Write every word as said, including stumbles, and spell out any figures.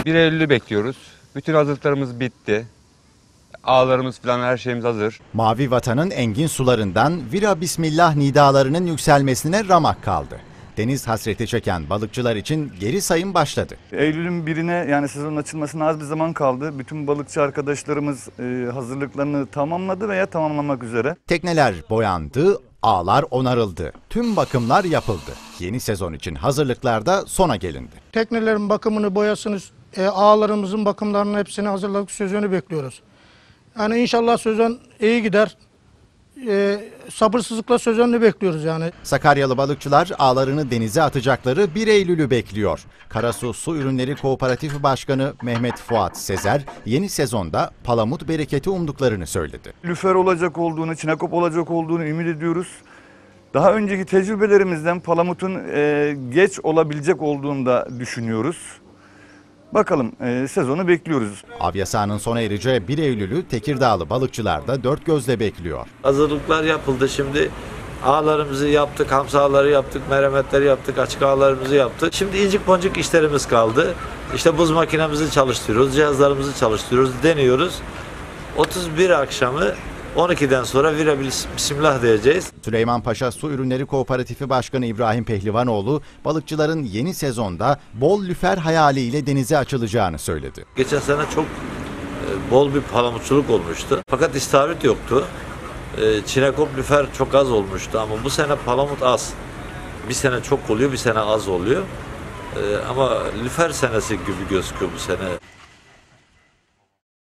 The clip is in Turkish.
bir Eylül'ü bekliyoruz. Bütün hazırlıklarımız bitti. Ağlarımız falan her şeyimiz hazır. Mavi Vatan'ın engin sularından Vira Bismillah nidalarının yükselmesine ramak kaldı. Deniz hasreti çeken balıkçılar için geri sayım başladı. Eylül'ün birine yani sezonun açılmasına az bir zaman kaldı. Bütün balıkçı arkadaşlarımız e, hazırlıklarını tamamladı veya tamamlamak üzere. Tekneler boyandı, ağlar onarıldı. Tüm bakımlar yapıldı. Yeni sezon için hazırlıklarda sona gelindi. Teknelerin bakımını, boyasını, e, ağlarımızın bakımlarının hepsini hazırladık, sezonu bekliyoruz. Yani inşallah sezon iyi gider. E, sabırsızlıkla sezonunu bekliyoruz yani. Sakaryalı balıkçılar ağlarını denize atacakları bir Eylül'ü bekliyor. Karasu Su Ürünleri Kooperatifi Başkanı Mehmet Fuat Sezer yeni sezonda palamut bereketi umduklarını söyledi. Lüfer olacak olduğunu, çinekop olacak olduğunu ümit ediyoruz. Daha önceki tecrübelerimizden palamutun e, geç olabilecek olduğunu da düşünüyoruz. Bakalım e, sezonu bekliyoruz. Av yasağının sona ereceği bir Eylül'ü Tekirdağlı balıkçılar da dört gözle bekliyor. Hazırlıklar yapıldı şimdi. Ağlarımızı yaptık, hamsi ağları yaptık, merhametleri yaptık, açık ağlarımızı yaptık. Şimdi incik boncuk işlerimiz kaldı. İşte buz makinemizi çalıştırıyoruz, cihazlarımızı çalıştırıyoruz, deniyoruz. otuz bir akşamı on ikiden sonra Vira Bismillah diyeceğiz. Süleymanpaşa Su Ürünleri Kooperatifi Başkanı İbrahim Pehlivanoğlu, balıkçıların yeni sezonda bol lüfer hayaliyle denize açılacağını söyledi. Geçen sene çok bol bir palamutçuluk olmuştu. Fakat istavrit yoktu. Çinekop, lüfer çok az olmuştu ama bu sene palamut az. Bir sene çok oluyor, bir sene az oluyor. Ama lüfer senesi gibi gözüküyor bu sene.